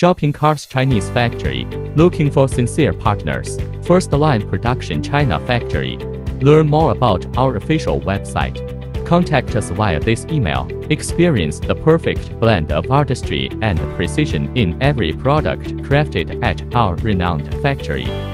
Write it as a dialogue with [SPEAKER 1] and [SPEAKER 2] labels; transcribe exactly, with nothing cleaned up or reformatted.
[SPEAKER 1] Shopping Carts Chinese Factory. Looking for sincere partners. First Line Production China Factory. Learn more about our official website. Contact us via this email. Experience the perfect blend of artistry and precision in every product crafted at our renowned factory.